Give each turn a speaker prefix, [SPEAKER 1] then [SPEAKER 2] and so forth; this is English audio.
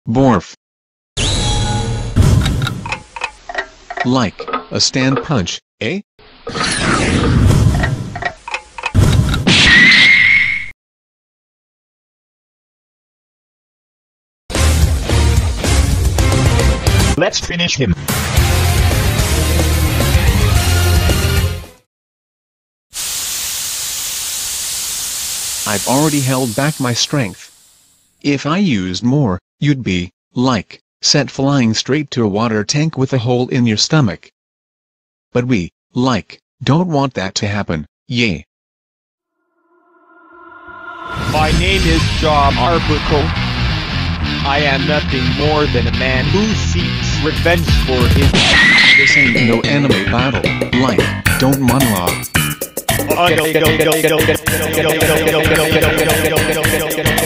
[SPEAKER 1] Borf. Like a stand punch, eh?
[SPEAKER 2] Let's finish him.
[SPEAKER 1] I've already held back my strength. If I used more, you'd be, like, set flying straight to a water tank with a hole in your stomach. But we, like, don't want that to happen, yay.
[SPEAKER 3] My name is Job Arbuckle. I am nothing more than a man who seeks revenge for his...
[SPEAKER 1] This ain't no anime battle, like, don't monologue.